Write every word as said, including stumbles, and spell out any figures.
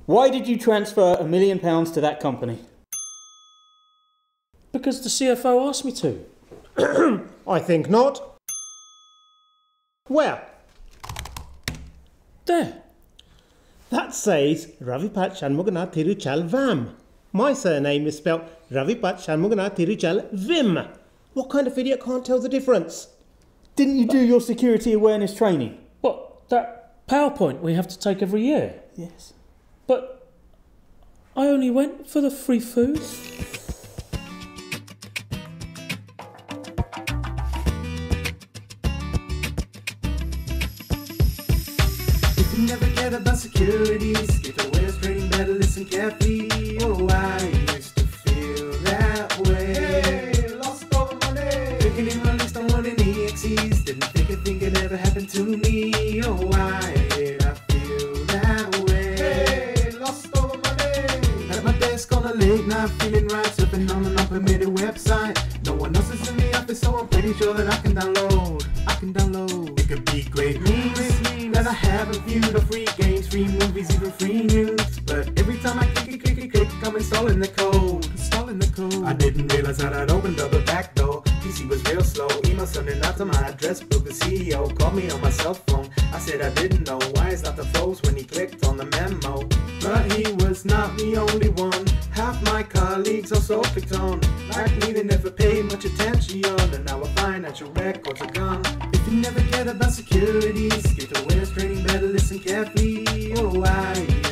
Why did you transfer a million pounds to that company? Because the C F O asked me to. I think not. Where? There. That says Ravipat Shanmugana Tiruchal Vam. My surname is spelled Ravipat Shanmugana Tiruchal Vim. What kind of idiot can't tell the difference? Didn't you do your security awareness training? What, that PowerPoint we have to take every year? Yes. But I only went for the free food. If you never cared about security, skip the way trading, better listen carefully. Oh, I used to feel that way. Hey, lost all the money. Thinking in my list on one in E X Es. Didn't think a thing could ever happen to me. Oh, why did I feel that way? Hey, lost all the money. At my desk on a late night, feeling right, surfing on an unpermitted website. No one else is in the office, so I'm pretty sure that I can download. I can download. It could be great memes that I haven't viewed, or free games, free movies, even free news. But every time I click, click, click, click, I'm installing the code. Installing the code. I didn't realize that I'd opened up the back door. P C was real slow. Email sending out to my address book. The C E O called me on my cell phone. I said I didn't know why his laptop froze when he clicked on the memo. But he was not the only one. Half my colleagues also clicked on. Like me, they never paid much attention, and now our financial records are gone. If you never cared about security, skip the way trading, better listen carefully. Oh, I